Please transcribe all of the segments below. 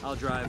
I'll drive.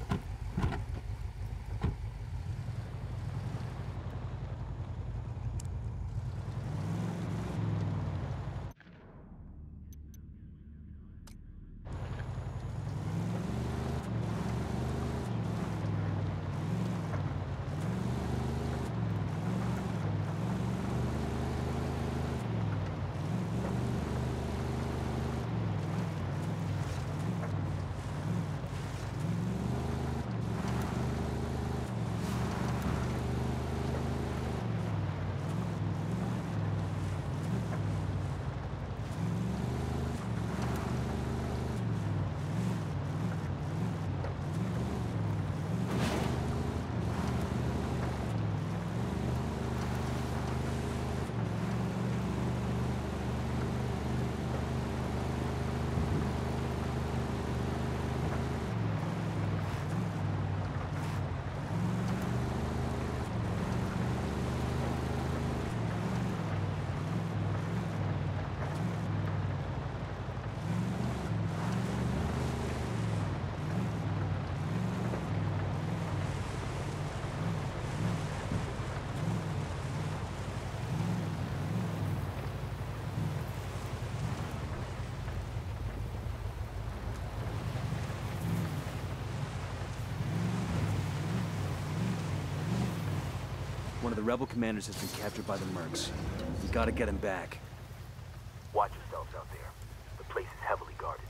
One of the rebel commanders has been captured by the mercs. We gotta get him back. Watch yourselves out there. The place is heavily guarded.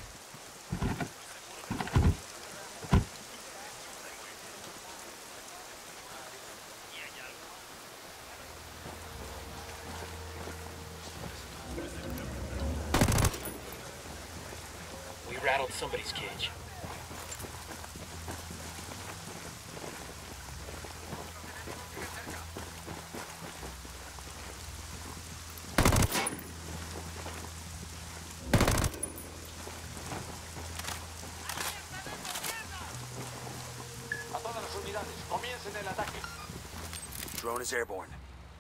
We rattled somebody's cage. Drone is airborne.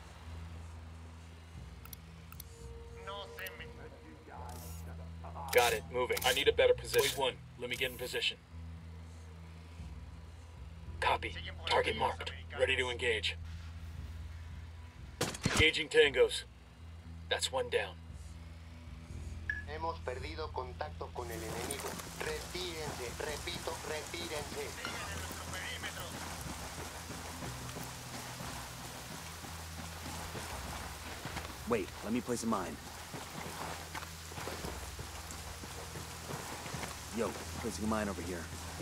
Got it, moving. I need a better position. Wait one, let me get in position. Copy. Target marked. Ready to engage. Engaging tangos. That's one down. Hemos perdido contacto con el enemigo. Retírense, repito, retírense. Wait, let me place a mine. Yo, placing a mine over here.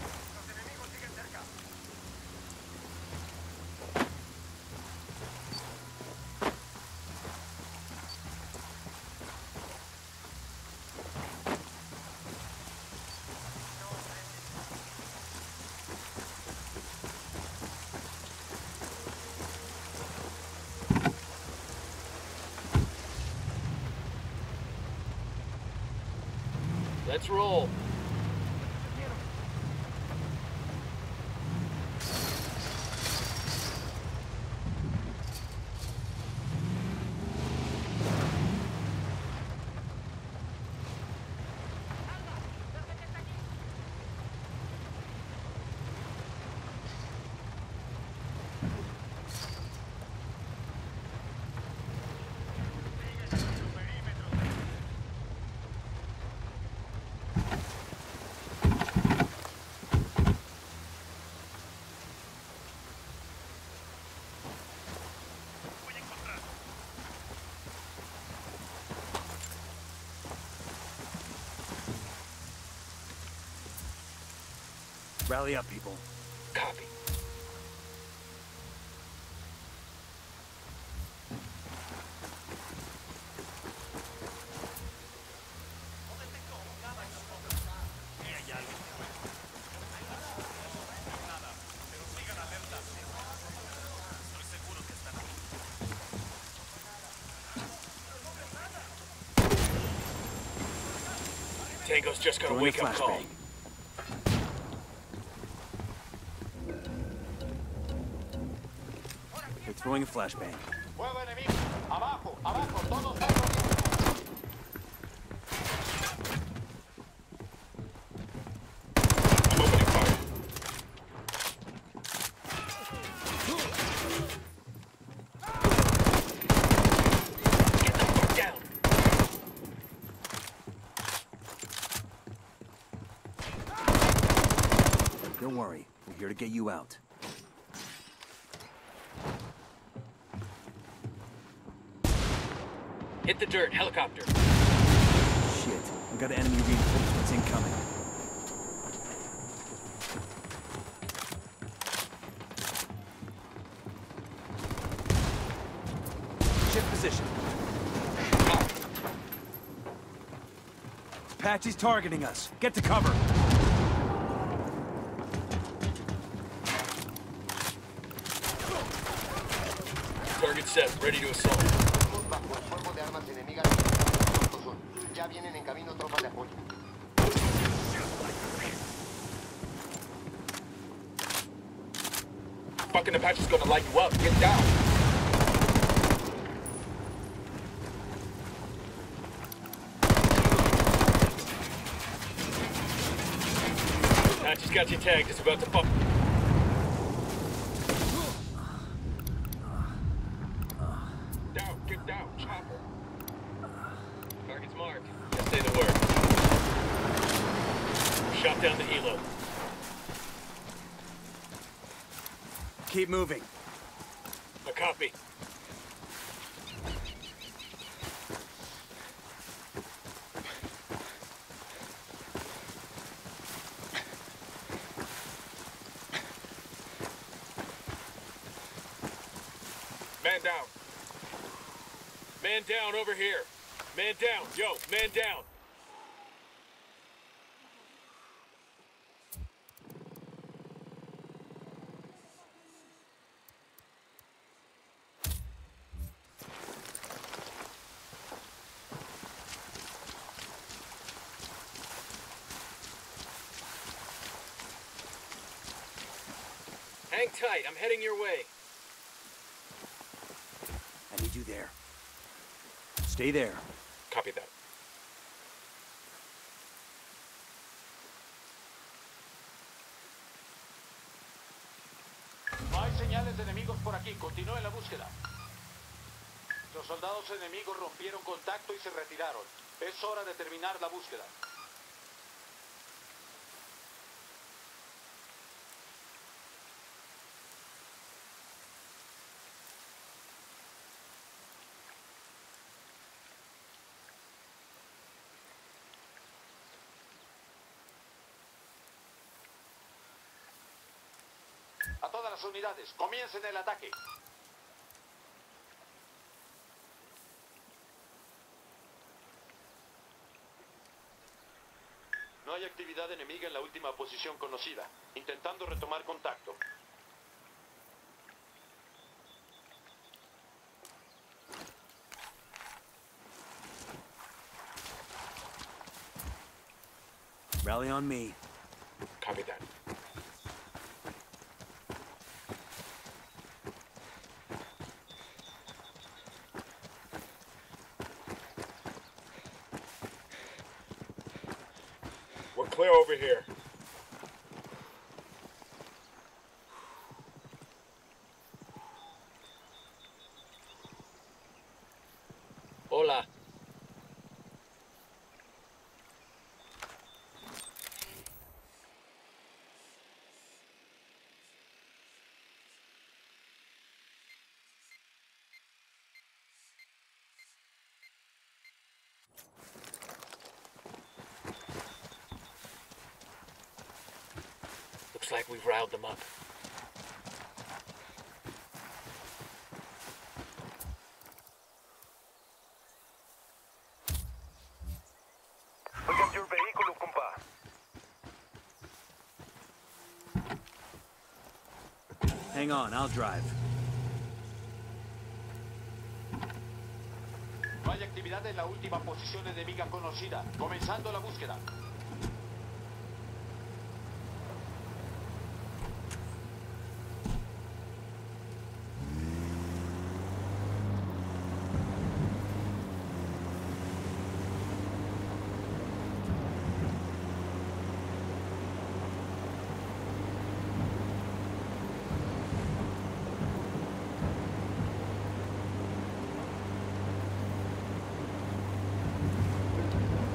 Let's roll. Rally up, people. Copy. Tango's just got a wake-up call. They're throwing a flashbang. Fuego enemigo. Abajo, abajo, todos abajo. I'm opening here to get you out. Hit the dirt, helicopter. Shit, we got enemy reinforcements incoming. Shift position. Apache's targeting us. Get to cover. Target set, ready to assault. Bajo el fuego de armas enemigas. ¿Cuántos son? Ya vienen en camino tropas de apoyo. Fucking Apache's gonna light you up. Get down. Apache's got you tagged. It's about to fuck. Down, get down, chopper. Target's marked. Just say the word. Shot down the helo. Keep moving. A copy. Man down. Man down over here. Man down. Yo, man down. Hang tight. I'm heading your way. I need you there. Stay there. Copy that. No hay señales de enemigos por aquí. Continúen la búsqueda. Los soldados enemigos rompieron contacto y se retiraron. Es hora de terminar la búsqueda. A todas las unidades, comiencen el ataque. No hay actividad enemiga en la última posición conocida. Intentando retomar contacto. Rally on me. Copy that. We're clear over here. Hola. Looks like we've riled them up. Look at your vehículo, compa. Hang on, I'll drive. No hay actividad en la última posición enemiga conocida. Comenzando la búsqueda.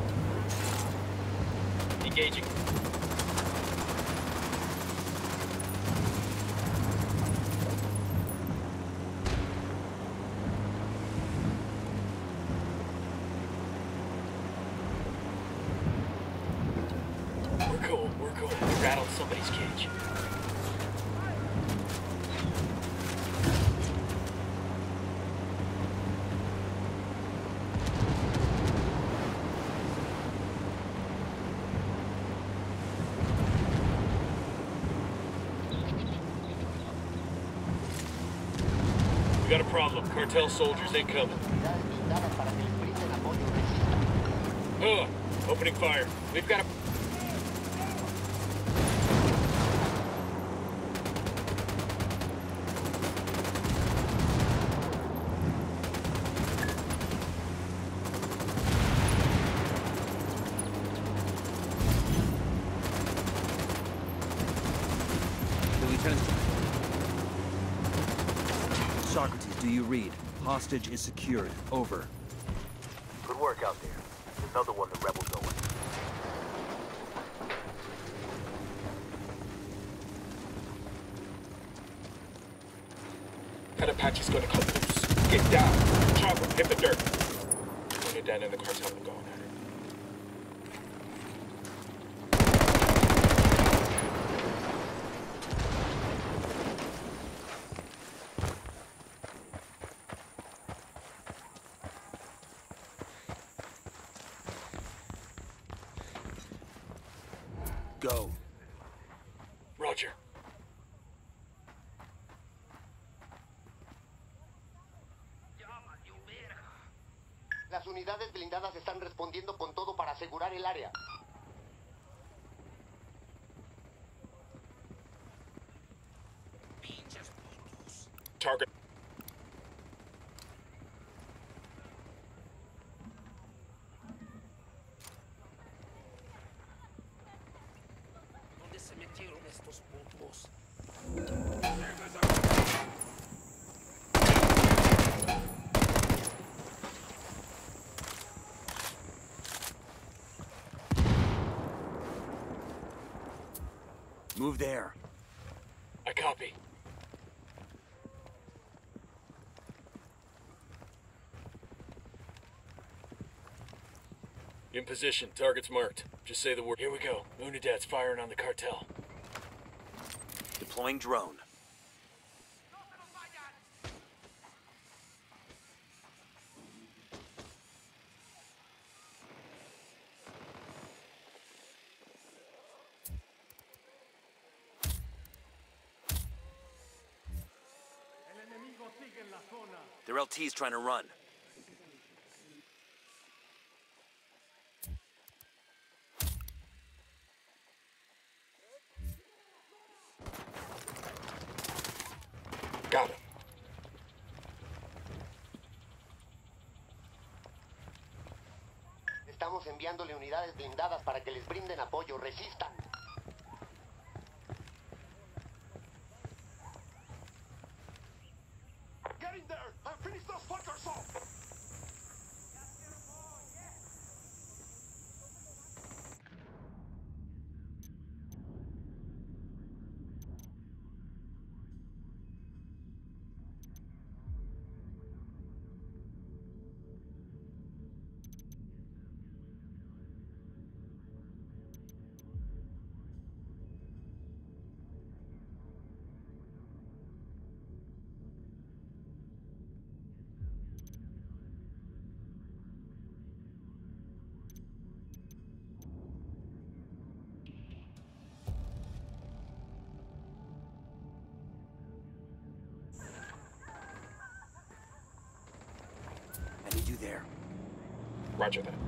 Engaging. rattled somebody's cage. We got a problem. Cartel soldiers incoming. Unidades blindadas para que les brinden apoyo. Resistan. Opening fire. We've got a... The lieutenant... Socrates, do you read? Hostage is secured. Over. Good work out there. There's another one the rebels owe us. That Apache's gonna come loose. Get down. Chopper, hit the dirt. When you're down in the cartel, I'm going at it. Go. Roger. Las unidades blindadas están respondiendo con todo para asegurar el área. Target. ¿Dónde se metieron estos putos? Move there. I copy. In position. Target's marked. Just say the word. Here we go. Unidad's firing on the cartel. Deploying drone. Their LT's trying to run. Got him. Estamos enviándole unidades blindadas para que les brinden apoyo. Resistan. Get in there and finish those fuckers off. I need you there. Roger that.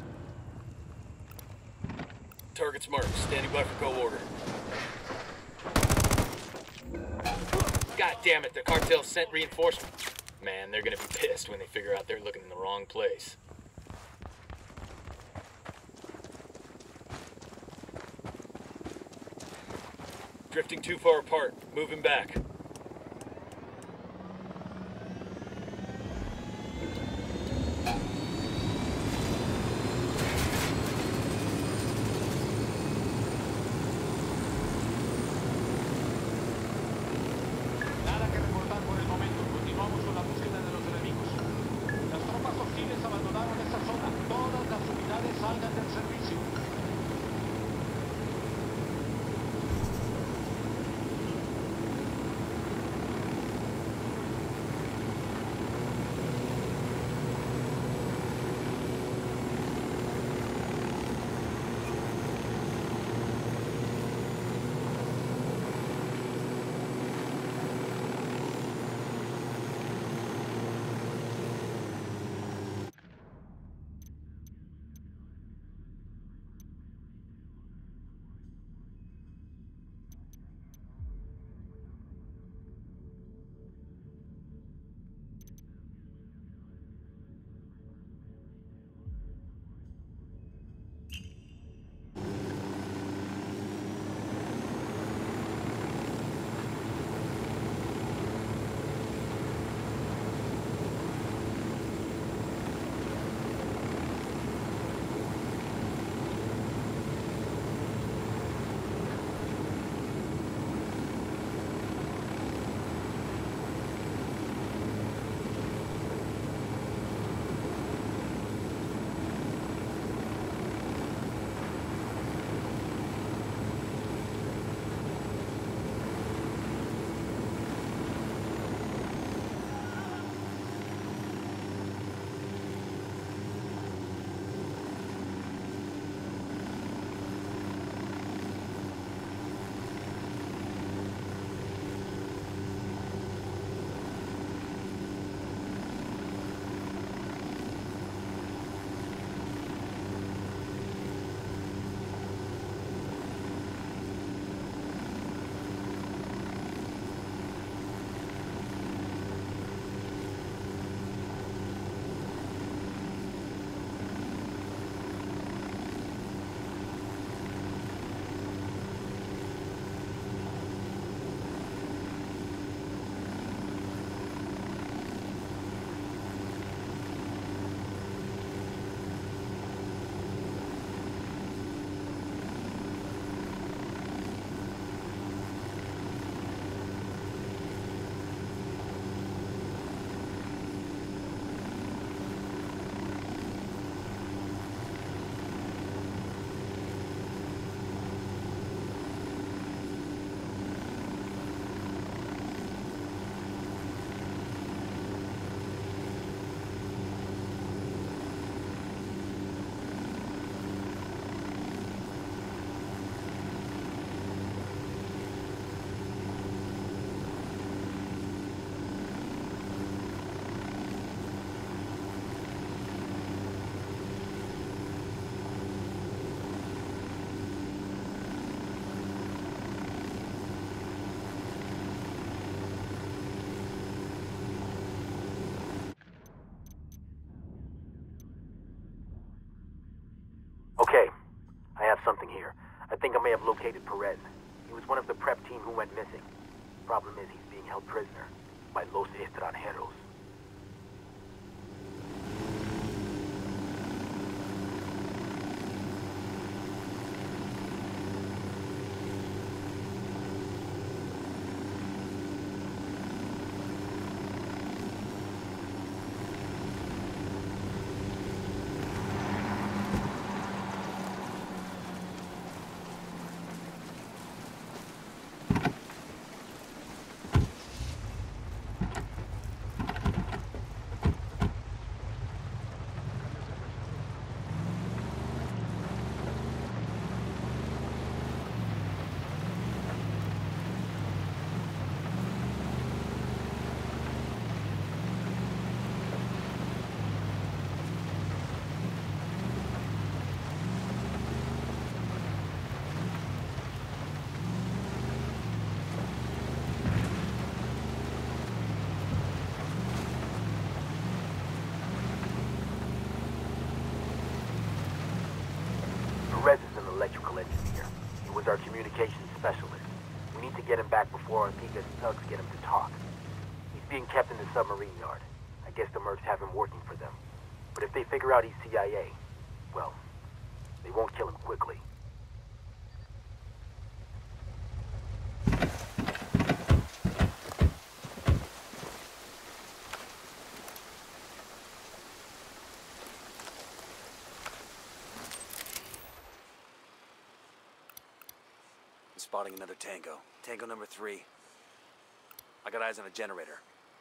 Target's marked. Standing by for go order. God damn it, the cartel sent reinforcements. Man, they're gonna be pissed when they figure out they're looking in the wrong place. Drifting too far apart. Moving back. Nada que reportar por el momento. Continuamos con la búsqueda de los enemigos. Las tropas hostiles abandonaron esta zona. Todas las unidades salgan del servicio. something here. I think I may have located Perez. He was one of the prep team who went missing. Problem is, he's being held prisoner by Los Extranjeros. Perez is an electrical engineer. He was our communications specialist. We need to get him back before Ortiga's thugs get him to talk. He's being kept in the submarine yard. I guess the mercs have him working for them. But if they figure out he's CIA, well, they won't kill him quickly. Spotting another Tango. Tango number 3. I got eyes on a generator.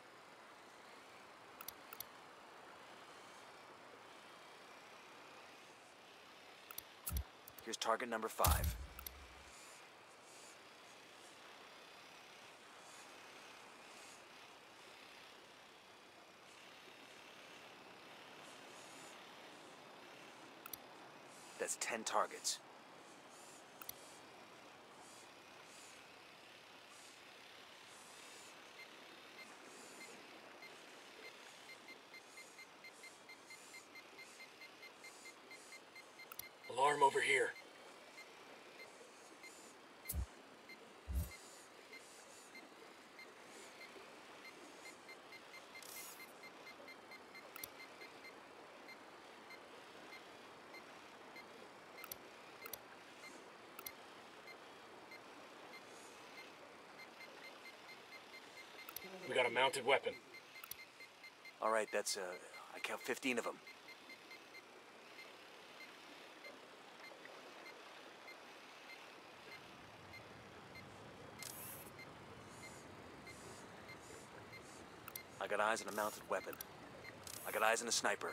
Here's target number 5. That's 10 targets. Alarm over here. We got a mounted weapon. All right, that's, I count 15 of them. I got eyes on a mounted weapon. I got eyes on a sniper.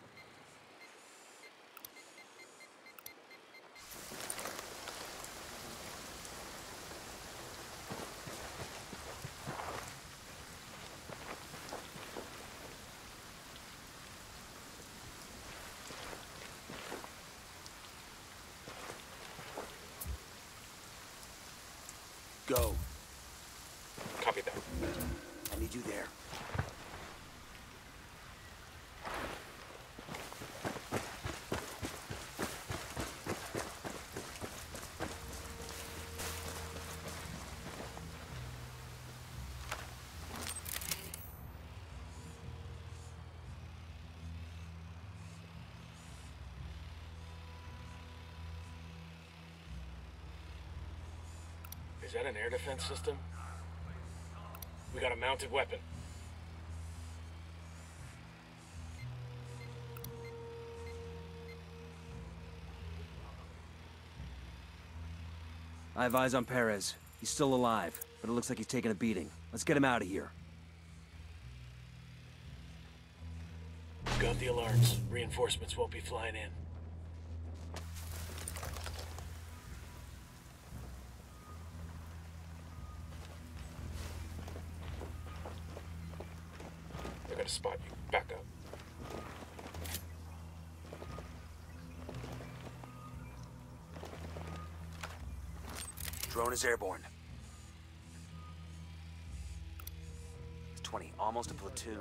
Go. Copy that. I need you there. Is that an air defense system? We got a mounted weapon. I have eyes on Perez. He's still alive, but it looks like he's taking a beating. Let's get him out of here. Got the alarms. Reinforcements won't be flying in. They're gonna spot you. Back up. Drone is airborne. 20, almost a platoon.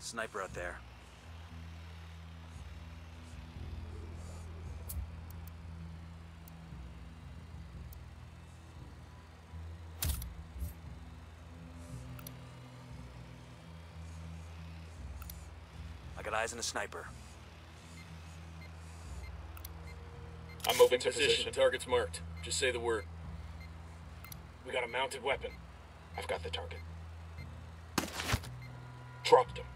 Sniper out there. I got eyes on a sniper. I'm moving to position. Target's marked. Just say the word. We got a mounted weapon. I've got the target. Dropped him.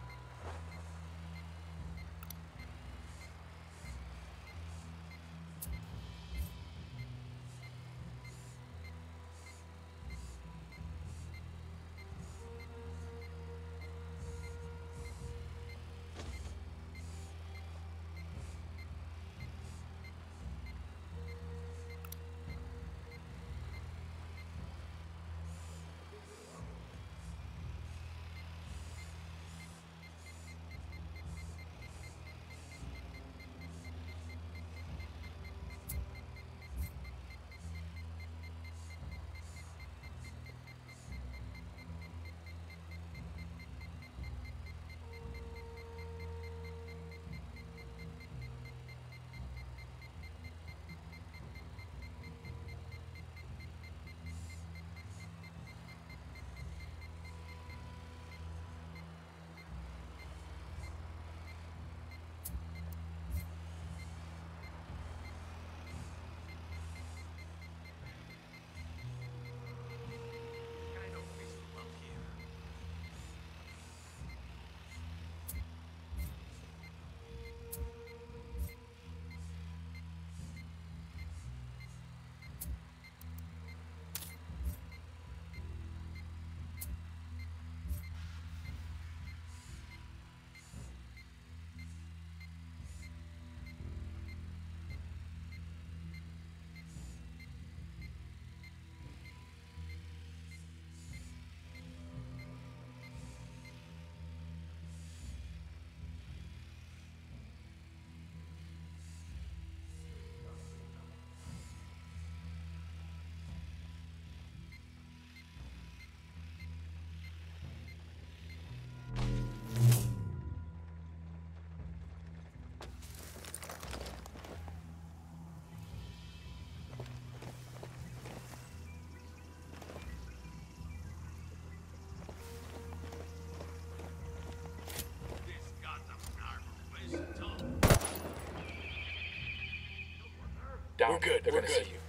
Down. We're good. They're gonna see you.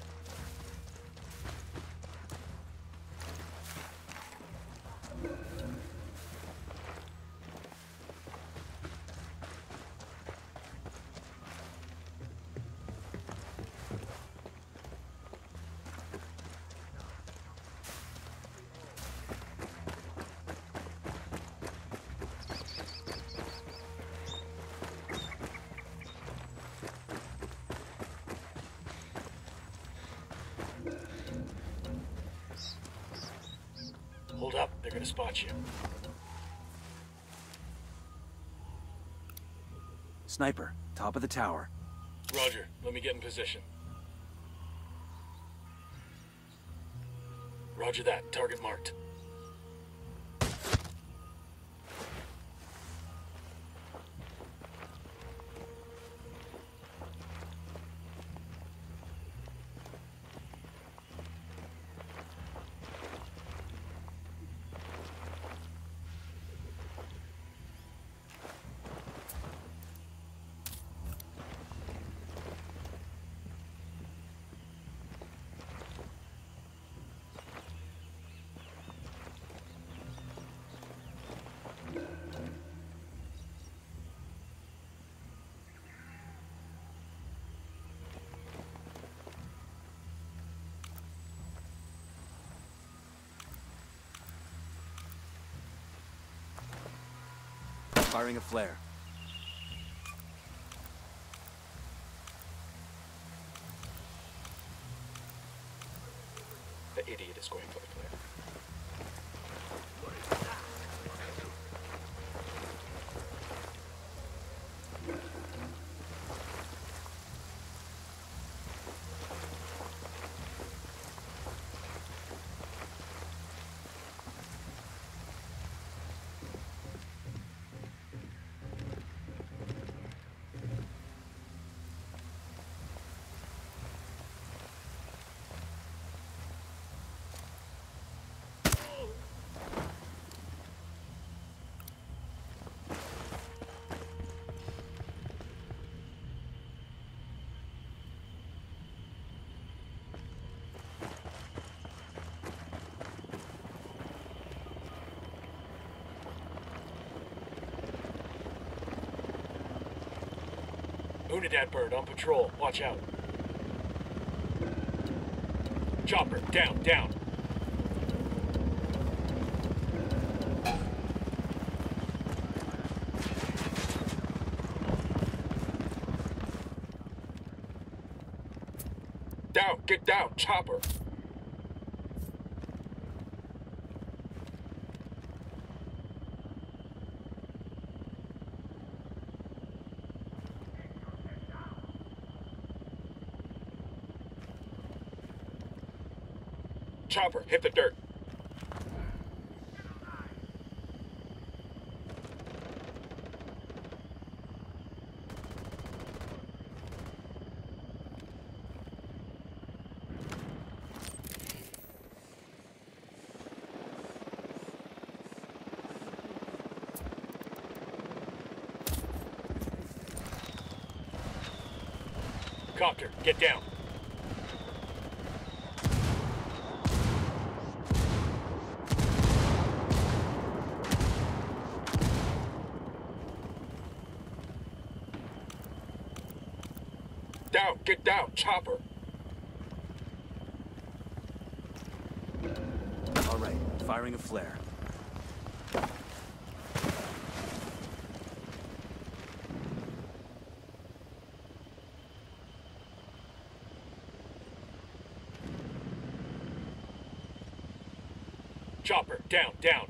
Hold up, they're gonna spot you. Sniper, top of the tower. Roger, let me get in position. Roger that, target marked. Firing a flare. The idiot is going for the flare. Unidad bird on patrol. Watch out. Chopper, down, down. Down, get down, chopper. Chopper, hit the dirt. Copter, get down. Down, get down, chopper. All right, firing a flare. Chopper, down, down.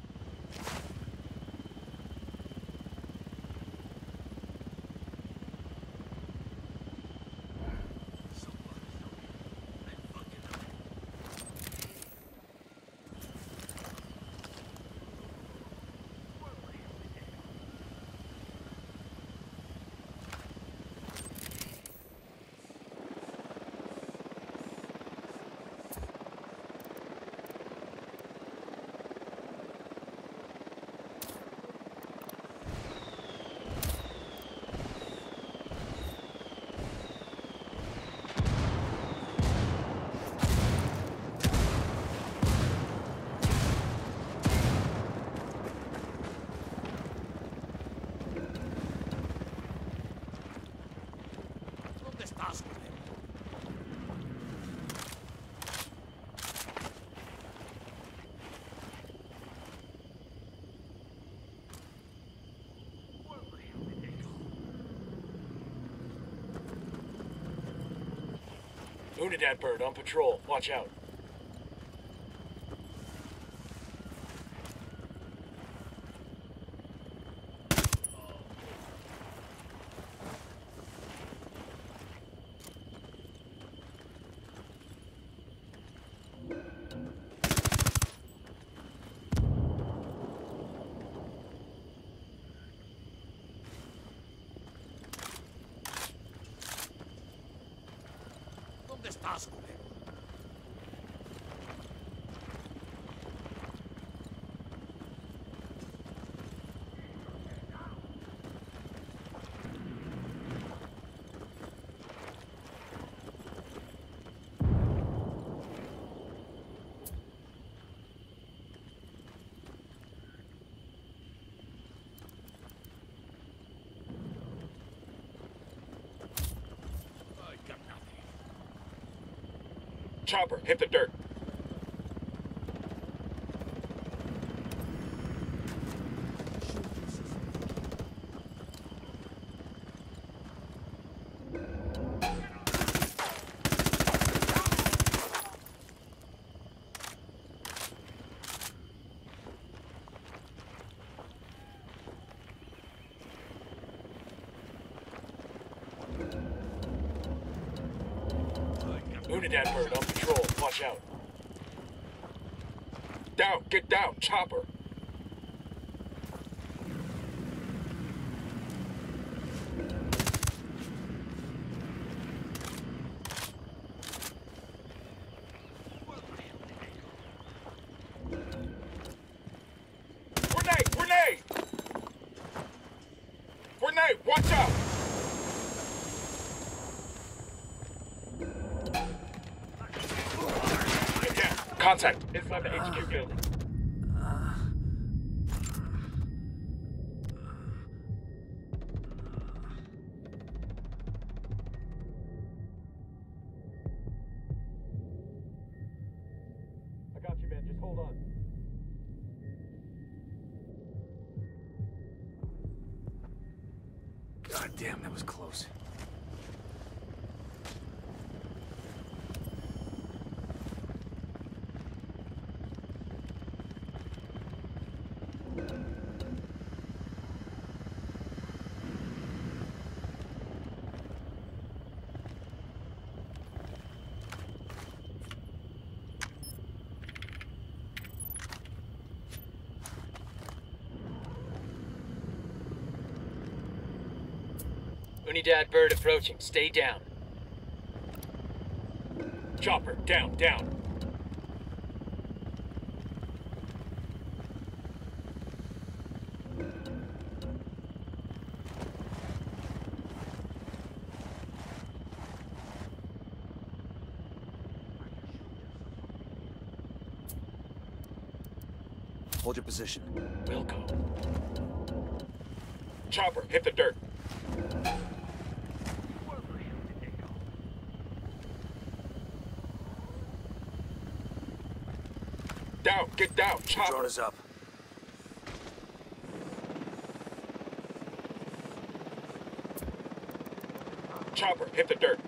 ¿Dónde estás, joder? Unidad bird on patrol. Watch out. ¿Dónde estás, joder? Ay, carnal. Chopper, hit the dirt. Unidad bird on patrol. Watch out. Down, get down, chopper. Grenade, grenade! Grenade, watch out! Get down. Contact inside the HQ building. Hold on. God damn, that was close. Unidad bird approaching. Stay down. Chopper, down, down. Hold your position. Wilco. Chopper, hit the dirt. Down, get down, chopper. Drone is up. Chopper, hit the dirt.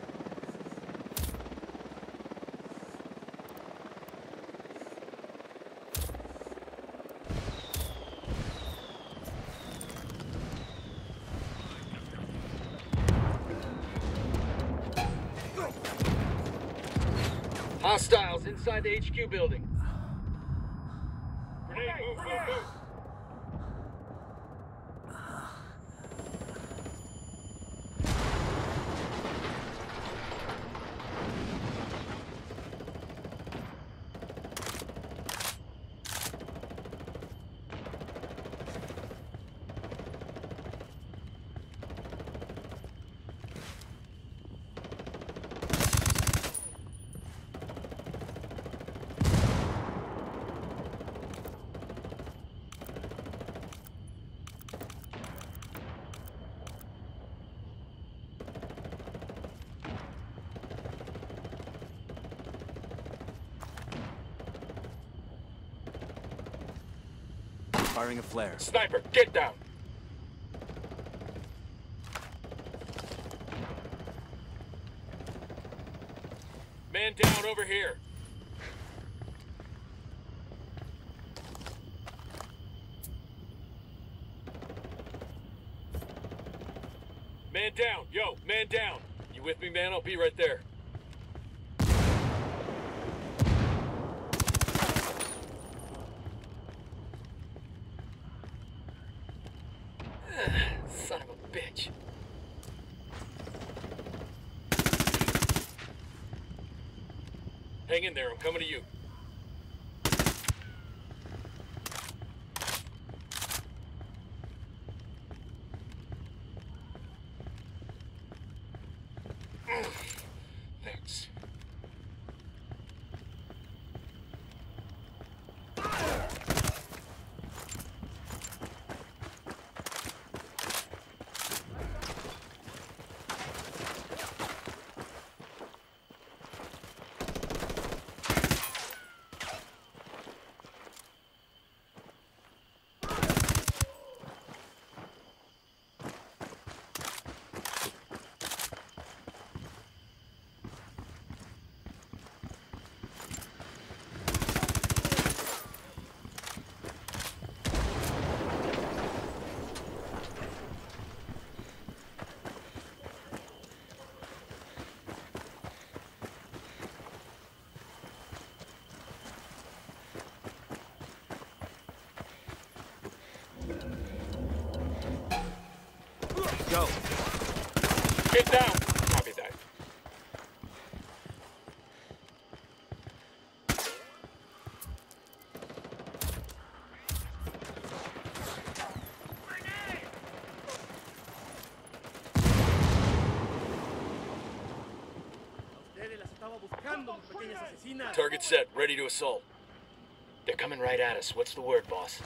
Hostiles inside the HQ building. Grenade, move, move, move. Firing a flare. Sniper, get down. Man down over here. Man down. Yo, man down. You with me, man? I'll be right there. Son of a bitch. Hang in there, I'm coming to you. Thanks. Go. Get down! Copy that. Target set, ready to assault. They're coming right at us. What's the word, boss?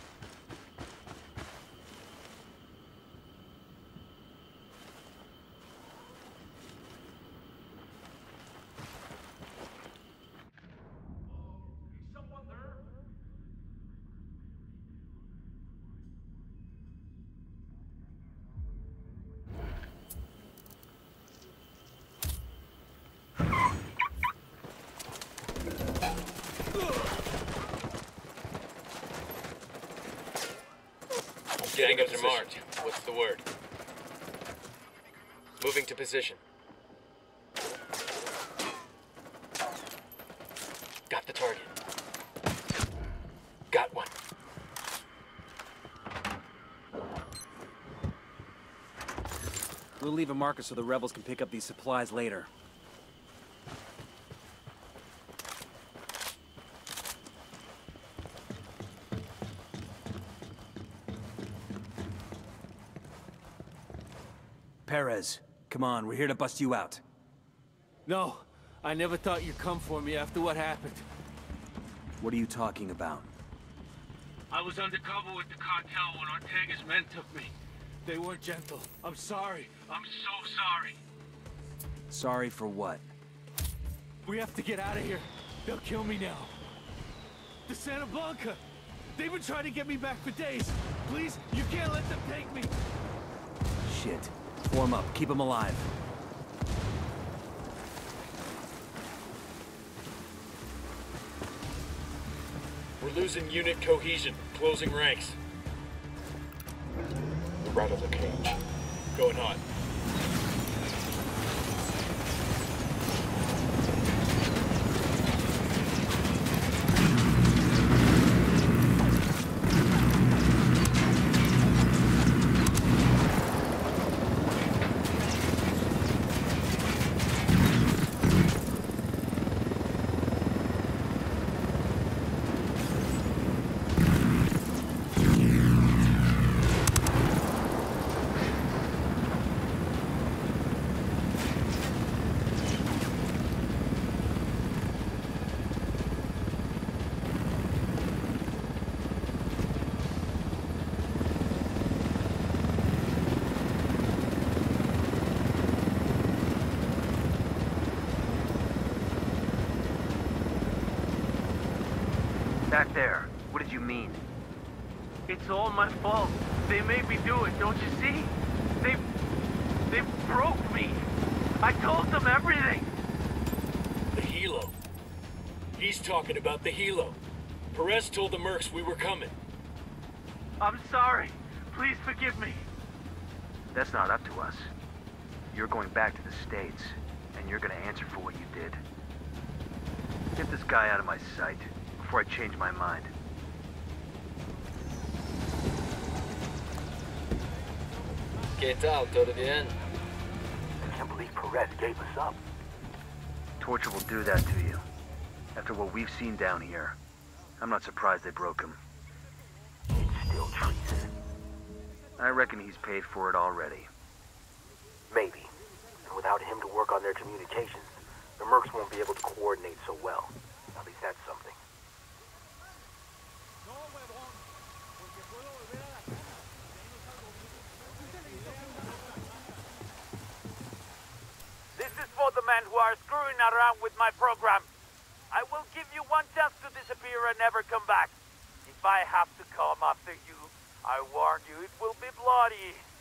Someone there? Tangos are marked. What's the word? Moving to position. Got the target. Got one. We'll leave a marker so the rebels can pick up these supplies later. Perez, come on, we're here to bust you out. No, I never thought you'd come for me after what happened. What are you talking about? I was undercover with the cartel when Ortega's men took me. They weren't gentle. I'm sorry. I'm so sorry. Sorry for what? We have to get out of here. They'll kill me now. The Santa Blanca! They've been trying to get me back for days. Please, you can't let them take me. Shit. Form up, keep them alive. We're losing unit cohesion. Closing ranks. We're out of the cage. Going on. Back there. What did you mean? It's all my fault. They made me do it, don't you see? They broke me. I told them everything. The helo. He's talking about the helo. Perez told the mercs we were coming. I'm sorry. Please forgive me. That's not up to us. You're going back to the States, and you're gonna answer for what you did. Get this guy out of my sight before I change my mind. ¿Qué tal? ¿Todo bien? I can't believe Perez gave us up. Torture will do that to you. After what we've seen down here, I'm not surprised they broke him. It's still treason. I reckon he's paid for it already. Maybe. And without him to work on their communications, the mercs won't be able to coordinate so well. At least that's something. This is for the men who are screwing around with my program. I will give you one chance to disappear and never come back. If I have to come after you, I warn you, it will be bloody.